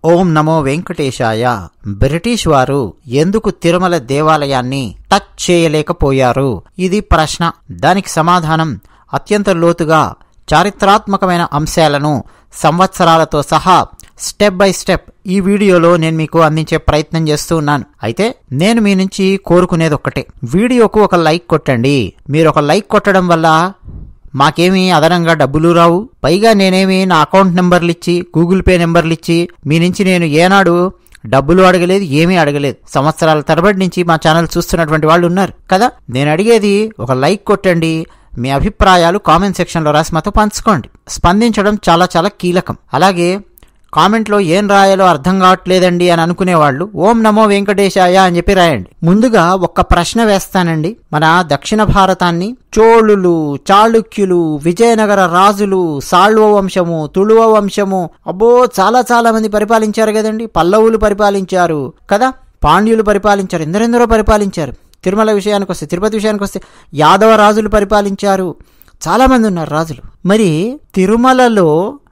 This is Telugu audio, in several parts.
ఓం నమో వెంకటేశాయ. బ్రిటిష్ వారు ఎందుకు తిరుమల దేవాలయాన్ని టచ్ చేయలేకపోయారు? ఇది ప్రశ్న. దానికి సమాధానం అత్యంత లోతుగా చారిత్రాత్మకమైన అంశాలను సంవత్సరాలతో సహా స్టెప్ బై స్టెప్ ఈ వీడియోలో నేను మీకు అందించే ప్రయత్నం చేస్తూ ఉన్నాను. అయితే నేను మీ నుంచి కోరుకునేది ఒక్కటే, వీడియోకు ఒక లైక్ కొట్టండి. మీరు ఒక లైక్ కొట్టడం వల్ల మాకేమీ అదనంగా డబ్బులు రావు. పైగా నేనేమి నా అకౌంట్ నెంబర్లు ఇచ్చి గూగుల్ పే నెంబర్లు ఇచ్చి మీ నుంచి నేను ఏనాడు డబ్బులు అడగలేదు, ఏమీ అడగలేదు. సంవత్సరాల తరబడి నుంచి మా ఛానల్ చూస్తున్నటువంటి వాళ్ళు ఉన్నారు కదా. నేను అడిగేది ఒక లైక్ కొట్టండి, మీ అభిప్రాయాలు కామెంట్ సెక్షన్లో రాసి మాతో పంచుకోండి. స్పందించడం చాలా చాలా కీలకం. అలాగే కామెంట్లో ఏం రాయాలో అర్థం కావట్లేదండి అని అనుకునేవాళ్ళు ఓం నమో వెంకటేశాయ అని చెప్పి రాయండి. ముందుగా ఒక్క ప్రశ్న వేస్తానండి. మన దక్షిణ భారతాన్ని చోళులు, చాళుక్యులు, విజయనగర రాజులు, సాళ్వ వంశము, తుళువ వంశము, అబ్బో చాలా చాలా మంది పరిపాలించారు కదండి. పల్లవులు పరిపాలించారు కదా, పాండ్యులు పరిపాలించారు, ఎందరెందరో పరిపాలించారు. తిరుమల విషయానికి వస్తే, తిరుపతి విషయానికి వస్తే యాదవ రాజులు పరిపాలించారు. చాలామంది ఉన్నారు రాజులు. మరి తిరుమలలో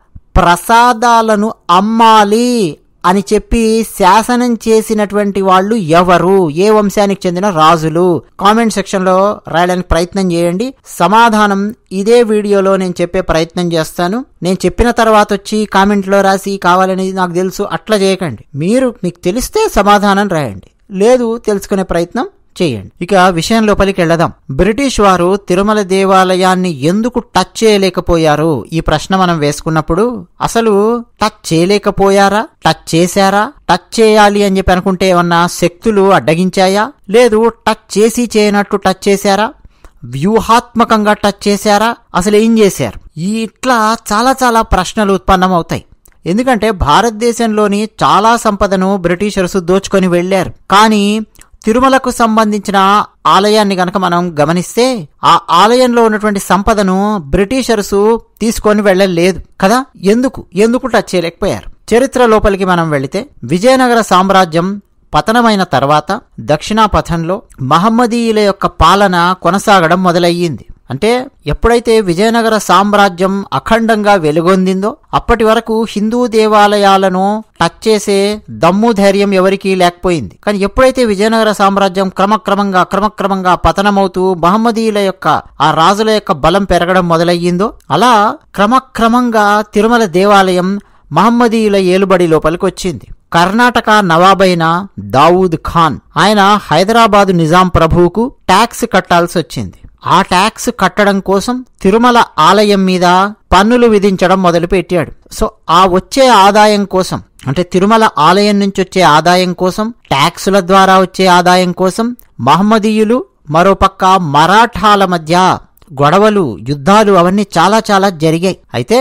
ప్రసాదాలను అమ్మాలి అని చెప్పి శాసనం చేసినటువంటి వాళ్ళు ఎవరు? ఏ వంశానికి చెందిన రాజులు? కామెంట్ సెక్షన్లో రాయడానికి ప్రయత్నం చేయండి. సమాధానం ఇదే వీడియోలో నేను చెప్పే ప్రయత్నం చేస్తాను. నేను చెప్పిన తర్వాత వచ్చి కామెంట్లో రాసి కావాలని నాకు తెలుసు అట్లా చేయకండి. మీకు తెలిస్తే సమాధానం రాయండి, లేదు తెలుసుకునే ప్రయత్నం చేయండి. ఇక విషయం లోపలికి వెళ్దాం. బ్రిటిష్ వారు తిరుమల దేవాలయాన్ని ఎందుకు టచ్ చేయలేకపోయారు? ఈ ప్రశ్న మనం వేసుకున్నప్పుడు అసలు టచ్ చేయలేకపోయారా, టచ్ చేశారా? టచ్ చేయాలి అని చెప్పి అనుకుంటే ఏమన్నా శక్తులు అడ్డగించాయా? లేదు టచ్ చేసి చేయనట్టు టచ్ చేశారా? వ్యూహాత్మకంగా టచ్ చేశారా? అసలు ఏం చేశారు? ఇట్లా చాలా చాలా ప్రశ్నలు ఉత్పన్నమవుతాయి. ఎందుకంటే భారతదేశంలోని చాలా సంపదను బ్రిటిషర్స్ దోచుకొని వెళ్లారు. కానీ తిరుమలకు సంబంధించిన ఆలయాన్ని గనక మనం గమనిస్తే ఆ ఆలయంలో ఉన్నటువంటి సంపదను బ్రిటిషర్స్ తీసుకొని వెళ్ళలేదు కదా. ఎందుకు టచ్ చేయలేకపోయారు? చరిత్ర లోపలికి మనం వెళితే విజయనగర సామ్రాజ్యం పతనమైన తర్వాత దక్షిణాపథంలో మహమ్మదీయుల యొక్క పాలన కొనసాగడం మొదలయ్యింది. అంటే ఎప్పుడైతే విజయనగర సామ్రాజ్యం అఖండంగా వెలుగొందిందో అప్పటి వరకు హిందూ దేవాలయాలను టచ్ చేసే దమ్ము ధైర్యం ఎవరికీ లేకపోయింది. కానీ ఎప్పుడైతే విజయనగర సామ్రాజ్యం క్రమక్రమంగా పతనమవుతూ మహమ్మదీయుల యొక్క ఆ రాజుల యొక్క బలం పెరగడం మొదలయ్యిందో అలా క్రమక్రమంగా తిరుమల దేవాలయం మహమ్మదీయుల ఏలుబడి లోపలికి వచ్చింది. కర్ణాటక నవాబైన దావూద్ ఖాన్ ఆయన హైదరాబాదు నిజాం ప్రభువుకు ట్యాక్స్ కట్టాల్సి వచ్చింది. ఆ ట్యాక్స్ కట్టడం కోసం తిరుమల ఆలయం మీద పన్నులు విధించడం మొదలుపెట్టాడు. సో ఆ వచ్చే ఆదాయం కోసం, అంటే తిరుమల ఆలయం నుంచి వచ్చే ఆదాయం కోసం, ట్యాక్సుల ద్వారా వచ్చే ఆదాయం కోసం మహమ్మదీయులు మరోపక్క మరాఠాల మధ్య గొడవలు, యుద్ధాలు అవన్నీ చాలా చాలా జరిగాయి. అయితే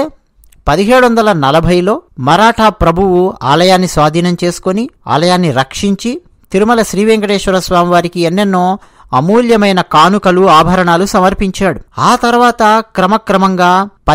1740లో మరాఠా ప్రభువు ఆలయాన్ని స్వాధీనం చేసుకుని ఆలయాన్ని రక్షించి తిరుమల శ్రీ వెంకటేశ్వర స్వామి వారికి ఎన్నెన్నో అమూల్యమైన కానుకలు, ఆభరణాలు సమర్పించాడు. ఆ తర్వాత క్రమక్రమంగా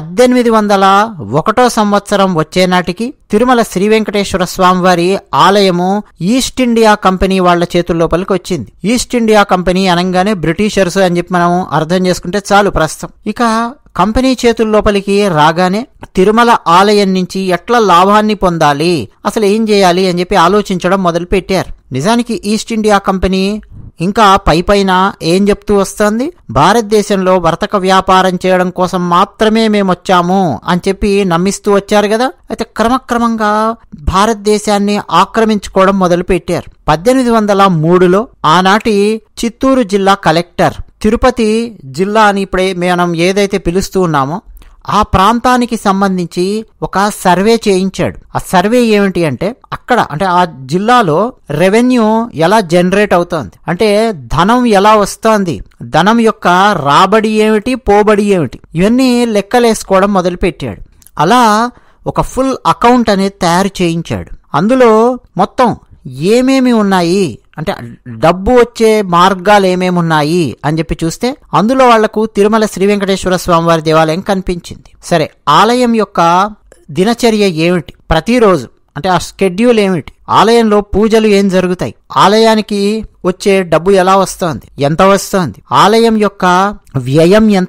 1801 సంవత్సరం వచ్చే నాటికి తిరుమల శ్రీ వెంకటేశ్వర స్వామి వారి ఆలయము ఈస్ట్ ఇండియా కంపెనీ వాళ్ల చేతుల్లోపలికి వచ్చింది. ఈస్ట్ ఇండియా కంపెనీ అనగానే బ్రిటిషర్స్ అని చెప్పి మనం అర్థం చేసుకుంటే చాలు ప్రస్తుతం. ఇక కంపెనీ చేతుల్లోపలికి రాగానే తిరుమల ఆలయం నుంచి ఎట్లా లాభాన్ని పొందాలి, అసలు ఏం చేయాలి అని చెప్పి ఆలోచించడం మొదలు పెట్టారు. నిజానికి ఈస్ట్ ఇండియా కంపెనీ ఇంకా పైపైన ఏం చెప్తూ వస్తుంది, భారతదేశంలో వర్తక వ్యాపారం చేయడం కోసం మాత్రమే మేము వచ్చాము అని చెప్పి నమ్మిస్తూ వచ్చారు కదా. అయితే క్రమక్రమంగా భారతదేశాన్ని ఆక్రమించుకోవడం మొదలు పెట్టారు. 1803లో ఆనాటి చిత్తూరు జిల్లా కలెక్టర్ తిరుపతి జిల్లా అని ఇప్పుడే మనం ఏదైతే పిలుస్తూ ఉన్నామో ఆ ప్రాంతానికి సంబంధించి ఒక సర్వే చేయించాడు. ఆ సర్వే ఏమిటి అంటే అంటే ఆ జిల్లాలో రెవెన్యూ ఎలా జనరేట్ అవుతోంది, అంటే ధనం ఎలా వస్తోంది, ధనం యొక్క రాబడి ఏమిటి, పోబడి ఏమిటి, ఇవన్నీ లెక్కలేసుకోవడం మొదలుపెట్టాడు. అలా ఒక ఫుల్ అకౌంట్ అనేది తయారు చేయించాడు. అందులో మొత్తం ఏమేమి ఉన్నాయి, అంటే డబ్బు వచ్చే మార్గాలు ఏమేమి ఉన్నాయి అని చెప్పి చూస్తే అందులో వాళ్లకు తిరుమల శ్రీ వెంకటేశ్వర స్వామి వారి దేవాలయం కనిపించింది. సరే, ఆలయం యొక్క దినచర్య ఏమిటి, ప్రతిరోజు అంటే ఆ షెడ్యూల్ ఏమిటి, ఆలయంలో పూజలు ఏం జరుగుతాయి, ఆలయానికి వచ్చే డబ్బు ఎలా వస్తోంది, ఎంత వస్తోంది, ఆలయం యొక్క వ్యయం ఎంత,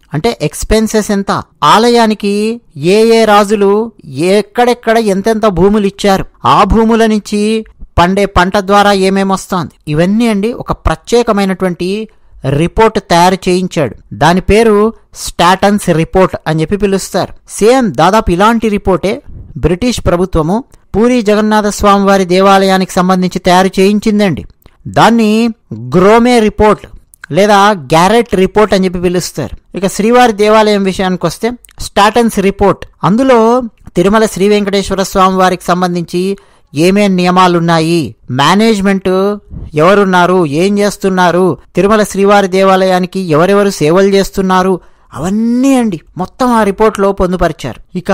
అంటే ఎక్స్పెన్సెస్ ఎంత, ఆలయానికి ఏ ఏ రాజులు ఎక్కడెక్కడ ఎంతెంత భూములు ఇచ్చారు, ఆ భూముల నుంచి పండే పంట ద్వారా ఏమేమొస్తోంది, ఇవన్నీ అండి ఒక ప్రత్యేకమైనటువంటి రిపోర్ట్ తయారు చేయించాడు. దాని పేరు స్టాటన్స్ రిపోర్ట్ అని చెప్పి పిలుస్తారు. సేమ్ దాదాపు ఇలాంటి రిపోర్టే బ్రిటిష్ ప్రభుత్వము పూరి జగన్నాథ స్వామి వారి దేవాలయానికి సంబంధించి తయారు చేయించిందండి. దాన్ని గ్రోమే రిపోర్ట్ లేదా గ్యారెట్ రిపోర్ట్ అని చెప్పి పిలుస్తారు. ఇక శ్రీవారి దేవాలయం విషయానికి వస్తే స్టాటన్స్ రిపోర్ట్, అందులో తిరుమల శ్రీ వెంకటేశ్వర స్వామి వారికి సంబంధించి ఏమేం నియమాలున్నాయి, మేనేజ్మెంట్ ఎవరున్నారు, ఏం చేస్తున్నారు, తిరుమల శ్రీవారి దేవాలయానికి ఎవరెవరు సేవలు చేస్తున్నారు, అవన్నీ అండి మొత్తం ఆ రిపోర్ట్లో పొందుపరిచారు. ఇక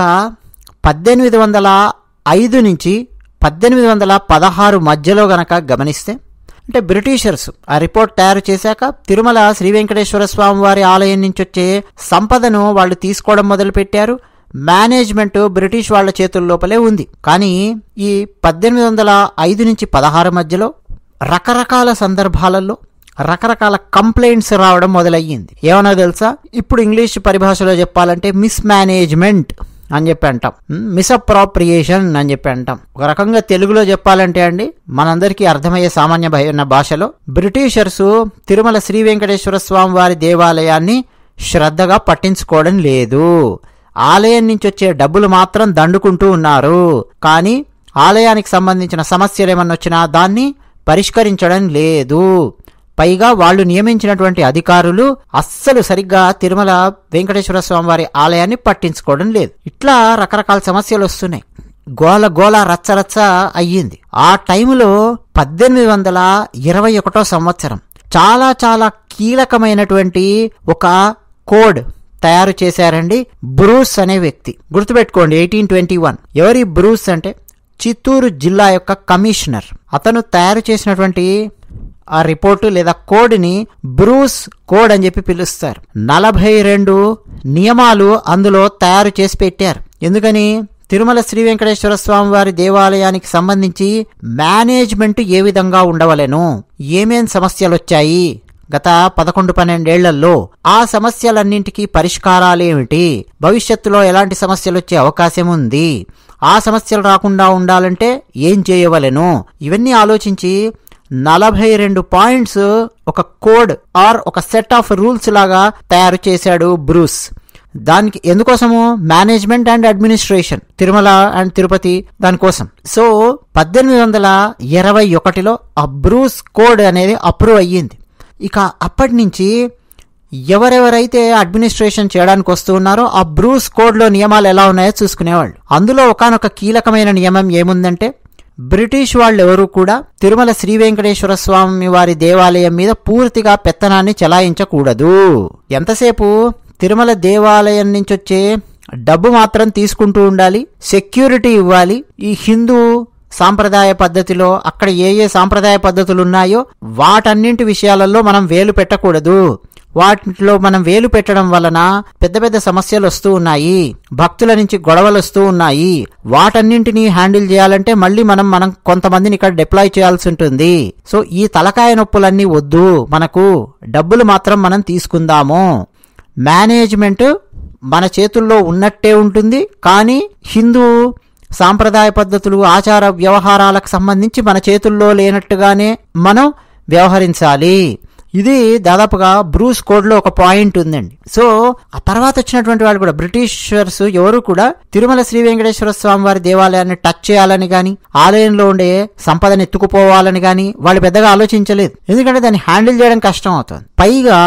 1805 నుంచి 1816 మధ్యలో గనక గమనిస్తే, అంటే బ్రిటిషర్స్ ఆ రిపోర్ట్ తయారు చేశాక తిరుమల శ్రీ వెంకటేశ్వర స్వామి వారి ఆలయం నుంచి వచ్చే సంపదను వాళ్ళు తీసుకోవడం మొదలుపెట్టారు. మేనేజ్మెంట్ బ్రిటిష్ వాళ్ల చేతుల లోపలే ఉంది. కానీ ఈ 1805 నుంచి 16 మధ్యలో రకరకాల సందర్భాలలో రకరకాల కంప్లైంట్స్ రావడం మొదలయ్యింది. ఏమన్నా తెలుసా? ఇప్పుడు ఇంగ్లీష్ పరిభాషలో చెప్పాలంటే మిస్ మేనేజ్మెంట్ అని చెప్పి అంటాం, మిస్అప్రాప్రియేషన్ అని చెప్పి అంటాం. ఒక రకంగా తెలుగులో చెప్పాలంటే అండి, మనందరికీ అర్థమయ్యే సామాన్య భాషలో బ్రిటిషర్స్ తిరుమల శ్రీ వెంకటేశ్వర స్వామి వారి దేవాలయాన్ని శ్రద్ధగా పట్టించుకోవడం లేదు. ఆలయం నుంచి వచ్చే డబ్బులు మాత్రం దండుకుంటూ ఉన్నారు. కానీ ఆలయానికి సంబంధించిన సమస్యలు ఏమన్నా వచ్చినా దాన్ని పరిష్కరించడం లేదు. పైగా వాళ్ళు నియమించినటువంటి అధికారులు అస్సలు సరిగ్గా తిరుమల వెంకటేశ్వర స్వామి వారి ఆలయాన్ని పట్టించుకోవడం లేదు. ఇట్లా రకరకాల సమస్యలు వస్తున్నాయి. గోల గోల రచ్చరచ్చ అయ్యింది. ఆ టైంలో 1821 సంవత్సరం చాలా చాలా కీలకమైనటువంటి ఒక కోడ్ తయారు చేశారండి బ్రూస్ అనే వ్యక్తి. గుర్తుపెట్టుకోండి, 1821. ఎవరి బ్రూస్ అంటే చిత్తూరు జిల్లా యొక్క కమిషనర్. అతను తయారు చేసినటువంటి ఆ రిపోర్టు లేదా కోడ్ని బ్రూస్ కోడ్ అని చెప్పి పిలుస్తారు. 42 నియమాలు అందులో తయారు చేసి పెట్టారు. ఎందుకని? తిరుమల శ్రీ వెంకటేశ్వర స్వామి వారి దేవాలయానికి సంబంధించి మేనేజ్మెంట్ ఏ విధంగా ఉండవలెను, ఏమేం సమస్యలు వచ్చాయి గత 11-12 ఏళ్లలో, ఆ సమస్యలన్నింటికీ పరిష్కారాలేమిటి, భవిష్యత్తులో ఎలాంటి సమస్యలు వచ్చే అవకాశం ఉంది, ఆ సమస్యలు రాకుండా ఉండాలంటే ఏం చేయవలెను, ఇవన్నీ ఆలోచించి 42 పాయింట్స్ ఒక కోడ్ ఆర్ ఒక సెట్ ఆఫ్ రూల్స్ లాగా తయారు చేశాడు బ్రూస్. దానికి ఎందుకోసము? Management and administration, Tirumala and Tirupati దానికోసం. సో 1821లో ఆ బ్రూస్ కోడ్ అనేది అప్రూవ్ అయ్యింది. ఇక అప్పటి నుంచి ఎవరెవరైతే అడ్మినిస్ట్రేషన్ చేయడానికి వస్తూ ఉన్నారో ఆ బ్రూస్ కోడ్లో నియమాలు ఎలా ఉన్నాయో చూసుకునేవాళ్ళు. అందులో ఒకానొక కీలకమైన నియమం ఏముందంటే, బ్రిటిష్ వాళ్ళు ఎవరూ కూడా తిరుమల శ్రీ వెంకటేశ్వర స్వామి వారి దేవాలయం మీద పూర్తిగా పెత్తనాన్ని చెలాయించకూడదు. ఎంతసేపు తిరుమల దేవాలయం నుంచి వచ్చే డబ్బు మాత్రం తీసుకుంటూ ఉండాలి, సెక్యూరిటీ ఇవ్వాలి. ఈ హిందూ సాంప్రదాయ పద్ధతిలో అక్కడ ఏ ఏ సాంప్రదాయ పద్ధతులు ఉన్నాయో వాటన్నింటి విషయాలలో మనం వేలు పెట్టకూడదు. వాటిలో మనం వేలు పెట్టడం వలన పెద్ద పెద్ద సమస్యలు వస్తూ ఉన్నాయి, భక్తుల నుంచి గొడవలు వస్తూ ఉన్నాయి. వాటన్నింటినీ హ్యాండిల్ చేయాలంటే మళ్ళీ మనం కొంతమందిని ఇక్కడ డిప్లాయ్ చేయాల్సి ఉంటుంది. సో ఈ తలకాయ నొప్పులన్నీ వద్దు, మనకు డబ్బులు మాత్రం మనం తీసుకుందాము. మేనేజ్మెంట్ మన చేతుల్లో ఉన్నట్టే ఉంటుంది, కానీ హిందూ సాంప్రదాయ పద్ధతులు ఆచార వ్యవహారాలకు సంబంధించి మన చేతుల్లో లేనట్టుగానే మనం వ్యవహరించాలి. ఇది దాదాపుగా బ్రూస్ కోడ్ లో ఒక పాయింట్ ఉందండి. సో ఆ తర్వాత వచ్చినటువంటి వాళ్ళు కూడా బ్రిటిషర్స్ ఎవరు కూడా తిరుమల శ్రీ వెంకటేశ్వర స్వామి వారి దేవాలయాన్ని టచ్ చేయాలని గాని, ఆలయంలో ఉండే సంపదను ఎత్తుకుపోవాలని గాని వాళ్ళు పెద్దగా ఆలోచించలేదు. ఎందుకంటే దాన్ని హ్యాండిల్ చేయడం కష్టం అవుతుంది. పైగా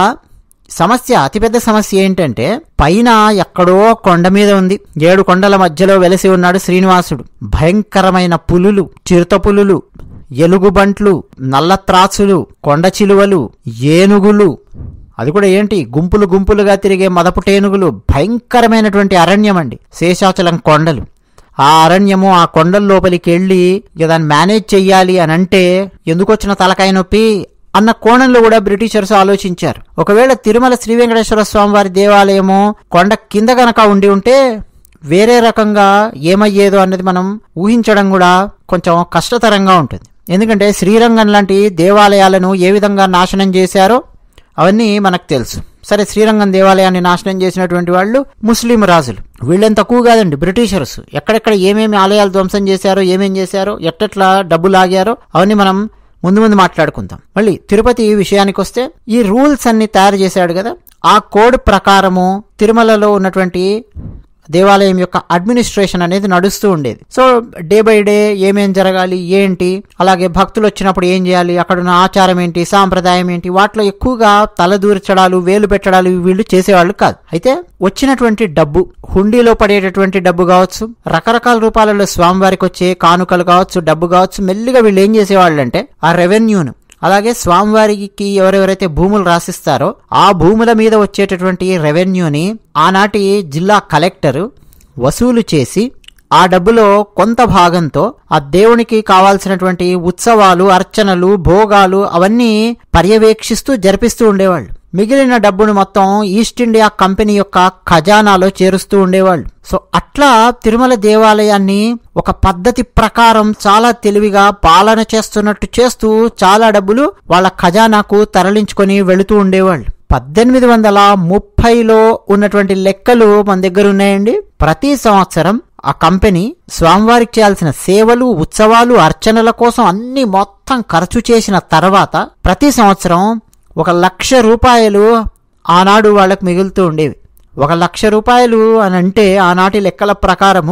అతిపెద్ద సమస్య ఏంటంటే, పైన ఎక్కడో కొండ మీద ఉంది, 7 కొండల మధ్యలో వెలసి ఉన్నాడు శ్రీనివాసుడు. భయంకరమైన పులులు, చిరుత పులులు, ఎలుగుబంట్లు, నల్లత్రాసులు, కొండ చిలువలు, ఏనుగులు, అది కూడా ఏంటి గుంపులు గుంపులుగా తిరిగే మదపుటేనుగులు, భయంకరమైనటువంటి అరణ్యం అండి శేషాచలం కొండలు. ఆ అరణ్యము, ఆ కొండల లోపలికి వెళ్ళి దాన్ని మేనేజ్ చెయ్యాలి అని అంటే ఎందుకు వచ్చిన తలకాయ నొప్పి అన్న కోణంలో కూడా బ్రిటిషర్స్ ఆలోచించారు. ఒకవేళ తిరుమల శ్రీ వెంకటేశ్వర స్వామి వారి దేవాలయము కొండ కింద గనక ఉండి ఉంటే వేరే రకంగా ఏమయ్యేదో అన్నది మనం ఊహించడం కూడా కొంచెం కష్టతరంగా ఉంటుంది. ఎందుకంటే శ్రీరంగం లాంటి దేవాలయాలను ఏ విధంగా నాశనం చేశారో అవన్నీ మనకు తెలుసు. సరే, శ్రీరంగం దేవాలయాన్ని నాశనం చేసినటువంటి వాళ్ళు ముస్లిం రాజులు. వీళ్ళేం తక్కువ కాదండి, బ్రిటిషర్స్. ఎక్కడెక్కడ ఏమేమి ఆలయాలు ధ్వంసం చేశారో, ఏమేం చేశారో, ఎట్టెట్లా డబ్బు లాగారో అవన్నీ మనం ముందు మాట్లాడుకుందాం. మళ్ళీ తిరుపతి విషయానికి వస్తే, ఈ రూల్స్ అన్ని తయారు చేశాడు కదా, ఆ కోడ్ ప్రకారము తిరుమలలో ఉన్నటువంటి దేవాలయం యొక్క అడ్మినిస్ట్రేషన్ అనేది నడుస్తూ ఉండేది. సో డే బై డే ఏమేం జరగాలి ఏంటి, అలాగే భక్తులు వచ్చినప్పుడు ఏం చేయాలి, అక్కడున్న ఆచారం ఏంటి, సాంప్రదాయం ఏంటి, వాటిలో ఎక్కువగా తలదూర్చడాలు, వేలు పెట్టడాలు వీళ్ళు చేసేవాళ్ళు కాదు. అయితే వచ్చినటువంటి డబ్బు, హుండీలో పడేటటువంటి డబ్బు కావచ్చు, రకరకాల రూపాలలో స్వామివారికి వచ్చే కానుకలు కావచ్చు, డబ్బు కావచ్చు, మెల్లిగా వీళ్ళు ఏం చేసేవాళ్ళు అంటే ఆ రెవెన్యూను, అలాగే స్వామివారికి ఎవరెవరైతే భూములు రాసిస్తారో ఆ భూముల మీద వచ్చేటటువంటి రెవెన్యూని ఆనాటి జిల్లా కలెక్టర్ వసూలు చేసి ఆ డబ్బులో కొంత భాగంతో ఆ దేవునికి కావాల్సినటువంటి ఉత్సవాలు, అర్చనలు, భోగాలు అవన్నీ పర్యవేక్షిస్తూ జరిపిస్తూ ఉండేవాళ్ళు. మిగిలిన డబ్బును మొత్తం ఈస్ట్ ఇండియా కంపెనీ యొక్క ఖజానాలో చేరుస్తూ ఉండేవాళ్ళు. సో అట్లా తిరుమల దేవాలయాన్ని ఒక పద్ధతి ప్రకారం చాలా తెలివిగా పాలన చేస్తున్నట్టు చేస్తూ చాలా డబ్బులు వాళ్ళ ఖజానాకు తరలించుకొని వెళుతూ ఉండేవాళ్ళు. 1830లో ఉన్నటువంటి లెక్కలు మన దగ్గర ఉన్నాయండి. ప్రతి సంవత్సరం ఆ కంపెనీ స్వామివారికి చేయాల్సిన సేవలు, ఉత్సవాలు, అర్చనల కోసం అన్ని మొత్తం ఖర్చు చేసిన తర్వాత ప్రతి సంవత్సరం 1,00,000 రూపాయలు ఆనాడు వాళ్ళకు మిగులుతూ ఉండేవి. 1,00,000 రూపాయలు అని అంటే ఆనాటి లెక్కల ప్రకారము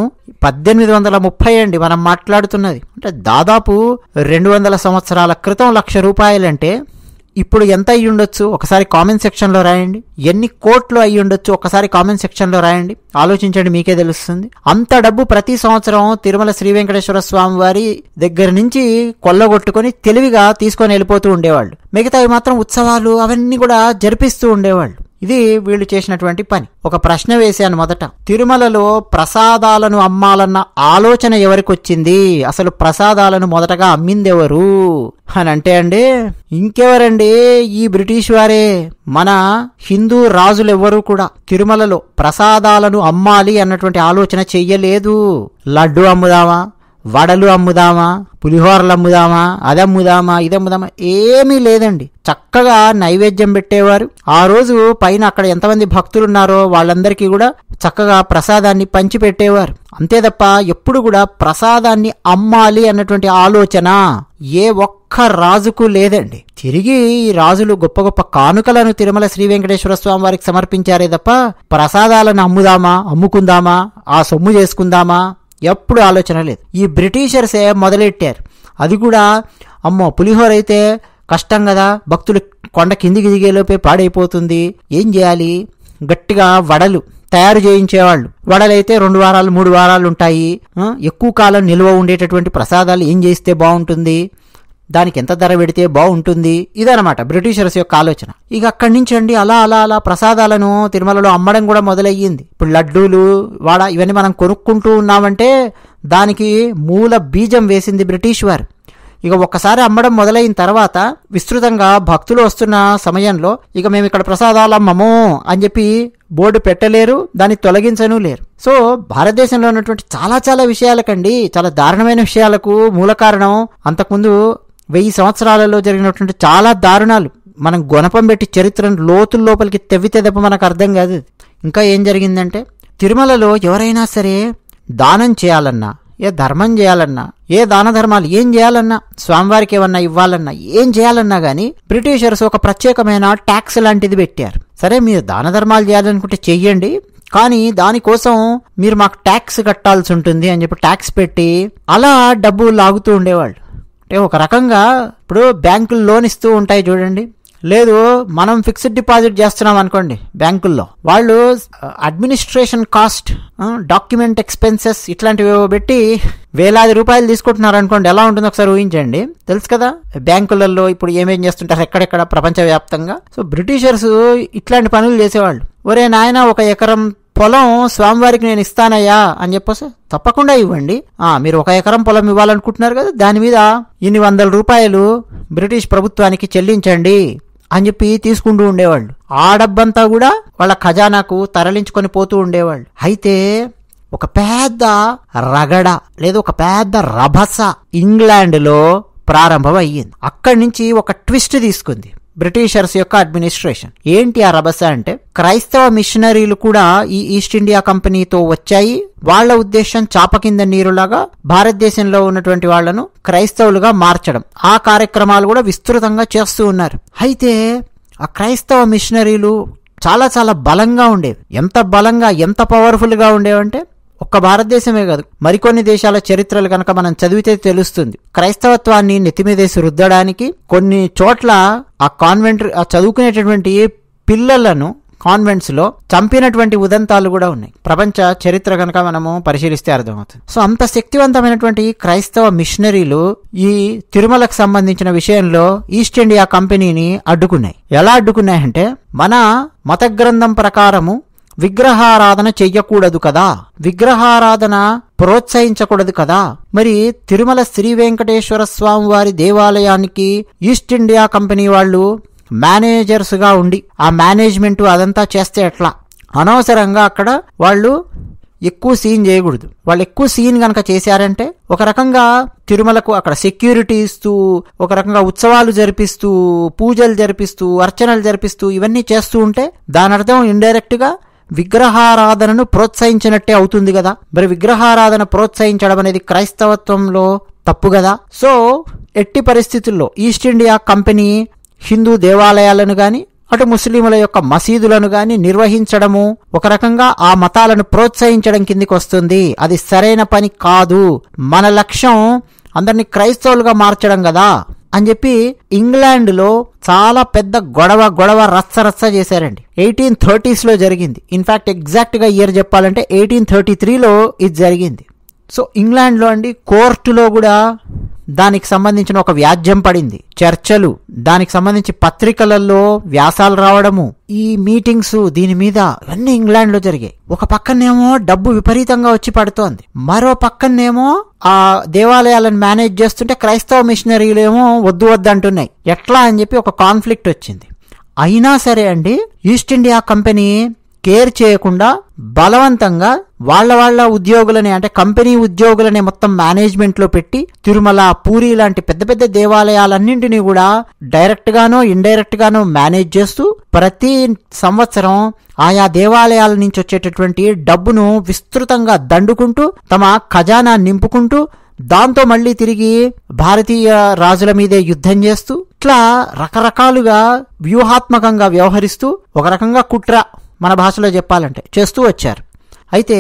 1830 అండి మనం మాట్లాడుతున్నది. అంటే దాదాపు 200 సంవత్సరాల క్రితం 1,00,000 రూపాయలు అంటే ఇప్పుడు ఎంత అయ్యి ఉండొచ్చు ఒకసారి కామెంట్ సెక్షన్లో రాయండి. ఎన్ని కోట్లు అయ్యి ఉండొచ్చు ఒకసారి కామెంట్ సెక్షన్లో రాయండి. ఆలోచించండి, మీకే తెలుస్తుంది. అంత డబ్బు ప్రతి సంవత్సరం తిరుమల శ్రీ వెంకటేశ్వర స్వామి వారి దగ్గర నుంచి కొల్లగొట్టుకొని తెలివిగా తీసుకొని వెళ్ళిపోతూ ఉండేవాళ్ళు. మిగతావి మాత్రం ఉత్సవాలు అవన్నీ కూడా జరిపిస్తూ ఉండేవాళ్ళు. ఇది వీళ్ళు చేసినటువంటి పని. ఒక ప్రశ్న వేశాను మొదట, తిరుమలలో ప్రసాదాలను అమ్మాలన్న ఆలోచన ఎవరికి వచ్చింది, అసలు ప్రసాదాలను మొదటగా అమ్మిందెవరు అని అంటే అండి, ఇంకెవరండి, ఈ బ్రిటిష్ వారే. మన హిందూ రాజులు ఎవ్వరూ కూడా తిరుమలలో ప్రసాదాలను అమ్మాలి అన్నటువంటి ఆలోచన చెయ్యలేదు. లడ్డు అమ్ముదామా, వడలు అమ్ముదామా, పులిహోరలు అమ్ముదామా, అదమ్ముదామా, ఇదమ్ముదామా, ఏమీ లేదండి. చక్కగా నైవేద్యం పెట్టేవారు. ఆ రోజు పైన అక్కడ ఎంతమంది భక్తులున్నారో వాళ్ళందరికీ కూడా చక్కగా ప్రసాదాన్ని పంచి పెట్టేవారు. అంతే తప్ప ఎప్పుడు కూడా ప్రసాదాన్ని అమ్మాలి అన్నటువంటి ఆలోచన ఏ ఒక్క రాజుకు లేదండి. తిరిగి ఈ రాజులు గొప్ప గొప్ప కానుకలను తిరుమల శ్రీ వెంకటేశ్వర స్వామి వారికి సమర్పించారే తప్ప ప్రసాదాలను అమ్ముదామా, అమ్ముకుందామా, ఆ సొమ్ము చేసుకుందామా ఎప్పుడు ఆలోచన లేదు. ఈ బ్రిటిషర్సే మొదలెట్టారు. అది కూడా అమ్మో పులిహోర అయితే కష్టం కదా, భక్తులు కొండ కిందికి దిగేలోపే పాడైపోతుంది, ఏం చేయాలి, గట్టిగా వడలు తయారు చేయించేవాళ్ళు. వడలైతే 2 వారాలు 3 వారాలు ఉంటాయి, ఎక్కువ కాలం నిల్వ ఉండేటటువంటి ప్రసాదాలు ఏం చేస్తే బాగుంటుంది, దానికి ఎంత ధర పెడితే బాగుంటుంది, ఇదనమాట బ్రిటిషర్స్ యొక్క ఆలోచన. ఇక అక్కడి నుంచి అండి అలా అలా అలా ప్రసాదాలను తిరుమలలో అమ్మడం కూడా మొదలయ్యింది. ఇప్పుడు లడ్డూలు, వాడ ఇవన్నీ మనం కొనుక్కుంటూ ఉన్నామంటే దానికి మూల బీజం వేసింది బ్రిటిష్ వారు. ఇక ఒక్కసారి అమ్మడం మొదలైన తర్వాత విస్తృతంగా భక్తులు వస్తున్న సమయంలో ఇక మేము ఇక్కడ ప్రసాదాలు అమ్మము అని చెప్పి బోర్డు పెట్టలేరు, దాన్ని తొలగించను లేరు. సో భారతదేశంలో ఉన్నటువంటి చాలా చాలా విషయాలకండి, చాలా దారుణమైన విషయాలకు మూల కారణం అంతకుముందు 1000 సంవత్సరాలలో జరిగినటువంటి చాలా దారుణాలు. మనం గొనపం పెట్టి చరిత్రను లోతుల లోపలికి తెవ్వితే తప్ప మనకు అర్థం కాదు. ఇంకా ఏం జరిగిందంటే తిరుమలలో ఎవరైనా సరే దానం చేయాలన్నా, ఏ ధర్మం చేయాలన్నా, ఏ దాన ధర్మాలు ఏం చేయాలన్నా, స్వామివారికి ఏమన్నా ఇవ్వాలన్నా, ఏం చేయాలన్నా గానీ బ్రిటిషర్స్ ఒక ప్రత్యేకమైన ట్యాక్స్ లాంటిది పెట్టారు. సరే మీరు దాన ధర్మాలు చేయాలనుకుంటే చెయ్యండి, కానీ దానికోసం మీరు మాకు ట్యాక్స్ కట్టాల్సి ఉంటుంది అని చెప్పి ట్యాక్స్ పెట్టి అలా డబ్బు లాగుతూ ఉండేవాళ్ళు. అంటే ఒక రకంగా ఇప్పుడు బ్యాంకులు లోన్ ఇస్తూ ఉంటాయి చూడండి, లేదు మనం ఫిక్స్డ్ డిపాజిట్ చేస్తున్నాం అనుకోండి బ్యాంకుల్లో, వాళ్ళు అడ్మినిస్ట్రేషన్ కాస్ట్, డాక్యుమెంట్ ఎక్స్పెన్సెస్ ఇట్లాంటివి పెట్టి వేలాది రూపాయలు తీసుకుంటున్నారు అనుకోండి, ఎలా ఉంటుందో ఒకసారి ఊహించండి. తెలుసు కదా బ్యాంకులలో ఇప్పుడు ఏమేం చేస్తుంటారు ఎక్కడెక్కడ ప్రపంచవ్యాప్తంగా. సో బ్రిటిషర్స్ ఇట్లాంటి పనులు చేసేవాళ్ళు. ఒరే నాయన, 1 ఎకరం పొలం స్వామివారికి నేను ఇస్తానయ్యా అని చెప్పేసి తప్పకుండా ఇవ్వండి. మీరు 1 ఎకరం పొలం ఇవ్వాలనుకుంటున్నారు కదా, దాని మీద ఇన్ని 100 రూపాయలు బ్రిటిష్ ప్రభుత్వానికి చెల్లించండి అని చెప్పి తీసుకుంటూ ఉండేవాళ్ళు. ఆ డబ్బంతా కూడా వాళ్ళ ఖజానాకు తరలించుకొని పోతూ ఉండేవాళ్ళు. అయితే ఒక పెద్ద రగడ లేదా ఒక పెద్ద రభస ఇంగ్లాండ్లో ప్రారంభం అయ్యింది. అక్కడి నుంచి ఒక ట్విస్ట్ తీసుకుంది బ్రిటిషర్స్ యొక్క అడ్మినిస్ట్రేషన్. ఏంటి ఆ రభస అంటే, క్రైస్తవ మిషనరీలు కూడా ఈ ఈస్ట్ ఇండియా కంపెనీతో వచ్చాయి. వాళ్ల ఉద్దేశం చాప కింద నీరులాగా భారతదేశంలో ఉన్నటువంటి వాళ్లను క్రైస్తవులుగా మార్చడం. ఆ కార్యక్రమాలు కూడా విస్తృతంగా చేస్తూ ఉన్నారు. అయితే ఆ క్రైస్తవ మిషనరీలు చాలా చాలా బలంగా ఉండేవి. ఎంత బలంగా, ఎంత పవర్ఫుల్ గా ఉండేవంటే, ఒక్క భారతదేశమే కాదు, మరికొన్ని దేశాల చరిత్రలు కనుక మనం చదివితే తెలుస్తుంది. క్రైస్తవత్వాన్ని నెత్తిమీదేసి రుద్దడానికి కొన్ని చోట్ల ఆ కాన్వెంట్ చదువుకునేటటువంటి పిల్లలను కాన్వెంట్స్ లో చంపినటువంటి ఉదంతాలు కూడా ఉన్నాయి. ప్రపంచ చరిత్ర కనుక మనము పరిశీలిస్తే అర్థమవుతుంది. సో అంత శక్తివంతమైనటువంటి క్రైస్తవ మిషనరీలు ఈ తిరుమలకు సంబంధించిన విషయంలో ఈస్ట్ ఇండియా కంపెనీని అడ్డుకున్నాయి. ఎలా అడ్డుకున్నాయంటే, మన మత గ్రంథం ప్రకారము విగ్రహారాధన చెయ్యకూడదు కదా, విగ్రహారాధన ప్రోత్సహించకూడదు కదా, మరి తిరుమల శ్రీ వెంకటేశ్వర స్వామి వారి దేవాలయానికి ఈస్ట్ ఇండియా కంపెనీ వాళ్ళు మేనేజర్స్ గా ఉండి ఆ మేనేజ్మెంట్ అదంతా చేస్తే ఎట్లా? అనవసరంగా అక్కడ వాళ్ళు ఎక్కువ సీన్ చేయకూడదు. వాళ్ళు ఎక్కువ సీన్ కనుక చేశారంటే, ఒక రకంగా తిరుమలకు అక్కడ సెక్యూరిటీ ఇస్తూ, ఒక రకంగా ఉత్సవాలు జరిపిస్తూ, పూజలు జరిపిస్తూ, అర్చనలు జరిపిస్తూ ఇవన్నీ చేస్తూ ఉంటే దాని అర్థం ఇండైరెక్ట్ గా విగ్రహారాధనను ప్రోత్సహించినట్టే అవుతుంది కదా. మరి విగ్రహారాధన ప్రోత్సహించడం అనేది క్రైస్తవత్వంలో తప్పు కదా. సో ఎట్టి పరిస్థితుల్లో ఈస్ట్ ఇండియా కంపెనీ హిందూ దేవాలయాలను గాని, అటు ముస్లింల యొక్క మసీదులను గాని నిర్వహించడము ఒక రకంగా ఆ మతాలను ప్రోత్సహించడం కిందికి వస్తుంది. అది సరైన పని కాదు. మన లక్ష్యం అందరినీ క్రైస్తవులుగా మార్చడం కదా అని చెప్పి ఇంగ్లాండ్ లో చాలా పెద్ద గొడవ రచ్చ చేశారండి. 1830s లో జరిగింది. ఇన్ఫాక్ట్ ఎగ్జాక్ట్ గా ఇయర్ చెప్పాలంటే 1833లో ఇది జరిగింది. సో ఇంగ్లాండ్ లో అండి కోర్టులో కూడా దానికి సంబంధించిన ఒక వ్యాజ్యం పడింది. చర్చలు, దానికి సంబంధించి పత్రికలలో వ్యాసాలు రావడము, ఈ మీటింగ్స్, దీని మీద ఇవన్నీ ఇంగ్లాండ్ లో జరిగాయి. ఒక పక్కనేమో డబ్బు విపరీతంగా వచ్చి పడుతోంది, మరో పక్కనేమో ఆ దేవాలయాలను మేనేజ్ చేస్తుంటే క్రైస్తవ మిషనరీలు ఏమో వద్దు అంటున్నాయి. ఎట్లా అని చెప్పి ఒక కాన్ఫ్లిక్ట్ వచ్చింది. అయినా సరే అండి, ఈస్ట్ ఇండియా కంపెనీ కేర్ చేయకుండా బలవంతంగా వాళ్ళ ఉద్యోగులని, అంటే కంపెనీ ఉద్యోగులని మొత్తం మేనేజ్మెంట్ లో పెట్టి తిరుమల, పూరి లాంటి పెద్ద పెద్ద దేవాలయాలన్నింటినీ కూడా డైరెక్ట్ గానో ఇండైరెక్ట్ గానో మేనేజ్ చేస్తూ ప్రతి సంవత్సరం ఆయా దేవాలయాల నుంచి వచ్చేటటువంటి డబ్బును విస్తృతంగా దండుకుంటూ తమ ఖజానా నింపుకుంటూ దాంతో మళ్లీ తిరిగి భారతీయ రాజుల మీదే యుద్ధం చేస్తూ ఇట్లా రకరకాలుగా వ్యూహాత్మకంగా వ్యవహరిస్తూ ఒక రకంగా కుట్ర, మన భాషలో చెప్పాలంటే, చేస్తూ వచ్చారు. అయితే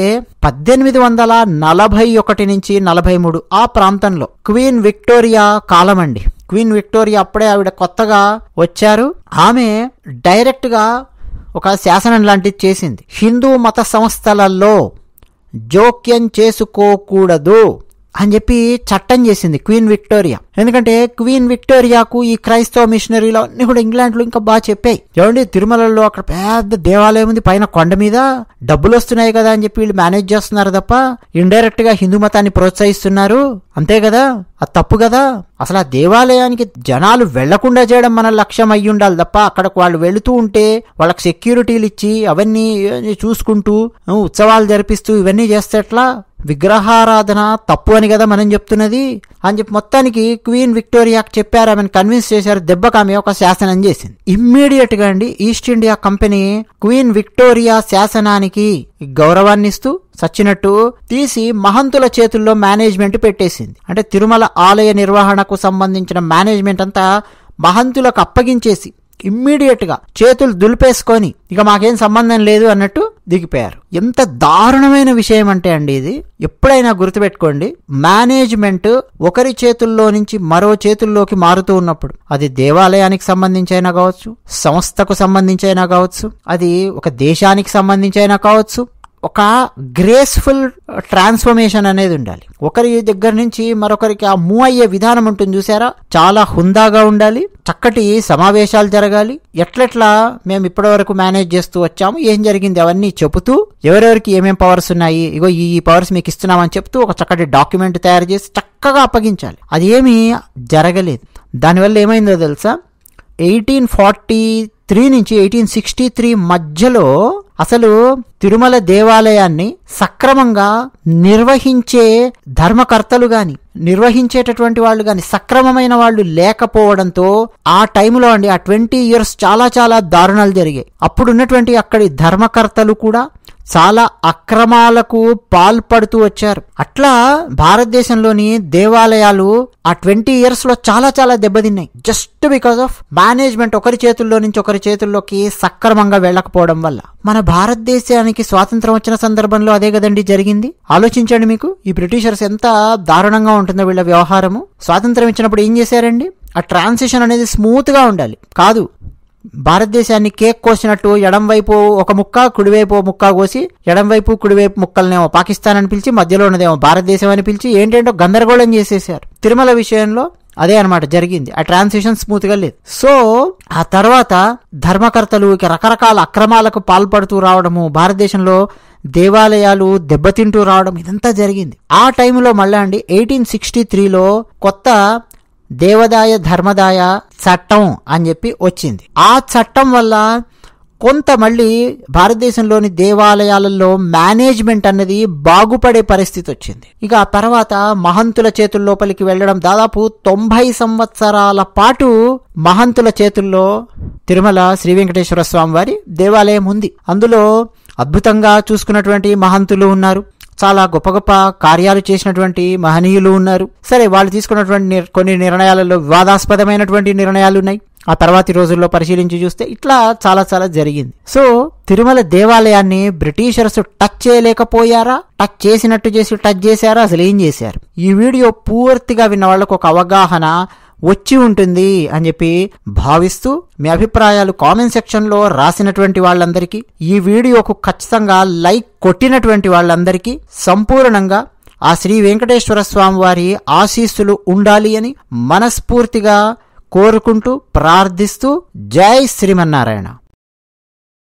1841 నుంచి 43 ఆ ప్రాంతంలో క్వీన్ విక్టోరియా కాలం అండి. క్వీన్ విక్టోరియా అప్పుడే ఆవిడ కొత్తగా వచ్చారు. ఆమె డైరెక్ట్ గా ఒక శాసనం లాంటిది చేసింది. హిందూ మత సంస్థలలో జోక్యం చేసుకోకూడదు అని చెప్పి చట్టం చేసింది క్వీన్ విక్టోరియా. ఎందుకంటే క్వీన్ విక్టోరియాకు ఈ క్రైస్తవ మిషనరీలు అన్ని కూడా ఇంగ్లాండ్ లో ఇంకా బాగా చెప్పాయి. ఏమండి, తిరుమలలో అక్కడ పెద్ద దేవాలయం ఉంది, పైన కొండ మీద డబ్బులు వస్తున్నాయి కదా అని చెప్పి వీళ్ళు మేనేజ్ చేస్తున్నారు తప్ప ఇండైరెక్ట్ గా హిందూ మతాన్ని ప్రోత్సహిస్తున్నారు, అంతే కదా, అది తప్పు కదా. అసలు ఆ దేవాలయానికి జనాలు వెళ్లకుండా చేయడం మన లక్ష్యం అయ్యి ఉండాలి తప్ప అక్కడకు వాళ్ళు వెళుతూ ఉంటే వాళ్ళకి సెక్యూరిటీలు ఇచ్చి అవన్నీ చూసుకుంటూ ఉత్సవాలు జరిపిస్తూ ఇవన్నీ చేస్తే ఎట్లా? విగ్రహారాధన తప్పు అని కదా మనం చెప్తున్నది అని చెప్పి మొత్తానికి క్వీన్ విక్టోరియాకి చెప్పారు. ఆమెను కన్విన్స్ చేశారు. దెబ్బకి ఆమె ఒక శాసనం చేసింది. ఇమ్మీడియట్ గా అండి East India company queen Victoria శాసనానికి గౌరవాన్ని ఇస్తూ సచ్చినట్టు తీసి మహంతుల చేతుల్లో మేనేజ్మెంట్ పెట్టేసింది. అంటే తిరుమల ఆలయ నిర్వహణకు సంబంధించిన మేనేజ్మెంట్ అంతా మహంతులకు అప్పగించేసి ఇమ్మీడియట్ గా చేతులు దులిపేసుకొని ఇక మాకేం సంబంధం లేదు అన్నట్టు దిగిపోయారు. ఎంత దారుణమైన విషయం అంటే అండి ఇది. ఎప్పుడైనా గుర్తుపెట్టుకోండి, మేనేజ్మెంట్ ఒకరి చేతుల్లో నుంచి మరో చేతుల్లోకి మారుతూ ఉన్నప్పుడు, అది దేవాలయానికి సంబంధించి అయినా కావచ్చు, సంస్థకు సంబంధించి అయినా కావచ్చు, అది ఒక దేశానికి సంబంధించి అయినా కావచ్చు, ఒక గ్రేస్ఫుల్ ట్రాన్స్ఫర్మేషన్ అనేది ఉండాలి. ఒకరి దగ్గర నుంచి మరొకరికి ఆ మూవ్ అయ్యే విధానం ఉంటుంది చూసారా, చాలా హుందాగా ఉండాలి. చక్కటి సమావేశాలు జరగాలి. ఎట్లెట్లా మేము ఇప్పటి వరకు మేనేజ్ చేస్తూ వచ్చాము, ఏం జరిగింది అవన్నీ చెబుతూ, ఎవరెవరికి ఏమేం పవర్స్ ఉన్నాయి, ఇగో ఈ పవర్స్ మీకు ఇస్తున్నామని చెప్తూ ఒక చక్కటి డాక్యుమెంట్ తయారు చేసి చక్కగా అప్పగించాలి. అది ఏమీ జరగలేదు. దానివల్ల ఏమైందో తెలుసా, 1843 నుంచి 1863 మధ్యలో అసలు తిరుమల దేవాలయాన్ని సక్రమంగా నిర్వహించే ధర్మకర్తలు గాని, నిర్వహించేటటువంటి వాళ్ళు గాని సక్రమమైన వాళ్ళు లేకపోవడంతో ఆ టైంలో అండి, ఆ 20 years చాలా చాలా దారుణాలు జరిగాయి. అప్పుడున్నటువంటి అక్కడి ధర్మకర్తలు కూడా చాలా అక్రమాలకు పాల్పడుతూ వచ్చారు. అట్లా భారతదేశంలోని దేవాలయాలు ఆ 20 years లో చాలా చాలా దెబ్బతిన్నాయి. జస్ట్ బికాస్ ఆఫ్ మేనేజ్మెంట్ ఒకరి చేతుల్లో నుంచి ఒకరి చేతుల్లోకి సక్రమంగా వెళ్ళకపోవడం వల్ల. మన భారతదేశానికి స్వాతంత్రం వచ్చిన సందర్భంలో అదే కదండి జరిగింది. ఆలోచించండి, మీకు ఈ బ్రిటిషర్స్ ఎంత దారుణంగా ఉంటుందో వీళ్ళ వ్యవహారము. స్వాతంత్రం ఇచ్చినప్పుడు ఏం చేశారండి? ఆ ట్రాన్సిషన్ అనేది స్మూత్ గా ఉండాలి. కాదు, భారతదేశాన్ని కేక్ కోసినట్టు ఎడం వైపు ఒక ముక్క, కుడివైపు ముక్క కోసి, ఎడం వైపు కుడివైపు ముక్కలనేమో పాకిస్తాన్ అని పిలిచి, మధ్యలో ఉన్నదేమో భారతదేశం అని పిలిచి ఏంటంటో గందరగోళం చేసేసారు. తిరుమల విషయంలో అదే అనమాట జరిగింది. ఆ ట్రాన్సిషన్ స్మూత్ గా లేదు. సో ఆ తర్వాత ధర్మకర్తలు రకరకాల అక్రమాలకు పాల్పడుతూ రావడము, భారతదేశంలో దేవాలయాలు దెబ్బతింటూ రావడం, ఇదంతా జరిగింది. ఆ టైంలో మళ్ళా అండి 1863లో కొత్త దేవాదాయ ధర్మదాయ చట్టం అని చెప్పి వచ్చింది. ఆ చట్టం వల్ల కొంత మళ్ళీ భారతదేశంలోని దేవాలయాలలో మేనేజ్మెంట్ అన్నది బాగుపడే పరిస్థితి వచ్చింది. ఇక ఆ తర్వాత మహంతుల చేతుల్లోపలికి వెళ్ళడం, దాదాపు 90 సంవత్సరాల పాటు మహంతుల చేతుల్లో తిరుమల శ్రీ వెంకటేశ్వర స్వామి వారి దేవాలయం ఉంది. అందులో అద్భుతంగా చూసుకున్నటువంటి మహంతులు ఉన్నారు, చాలా గొప్ప గొప్ప కార్యాలు చేసినటువంటి మహనీయులు ఉన్నారు. సరే, వాళ్ళు తీసుకున్నటువంటి కొన్ని నిర్ణయాలలో వివాదాస్పదమైనటువంటి నిర్ణయాలు ఉన్నాయి. ఆ తర్వాతి రోజుల్లో పరిశీలించి చూస్తే ఇట్లా చాలా చాలా జరిగింది. సో తిరుమల దేవాలయాన్ని బ్రిటిషర్స్ టచ్ చేయలేకపోయారా? టచ్ చేసినట్టు చేసి టచ్ చేశారా? అసలు ఏం చేశారు? ఈ వీడియో పూర్తిగా విన్న వాళ్ళకు ఒక అవగాహన వచ్చి ఉంటుంది అని చెప్పి భావిస్తూ, మీ అభిప్రాయాలు కామెంట్ సెక్షన్ లో రాసినటువంటి వాళ్ళందరికీ, ఈ వీడియోకు ఖచ్చితంగా లైక్ కొట్టినటువంటి వాళ్ళందరికీ సంపూర్ణంగా ఆ శ్రీ వెంకటేశ్వర స్వామి వారి ఆశీస్సులు ఉండాలి అని మనస్ఫూర్తిగా కోరుకుంటూ ప్రార్థిస్తూ, జై శ్రీమన్నారాయణ.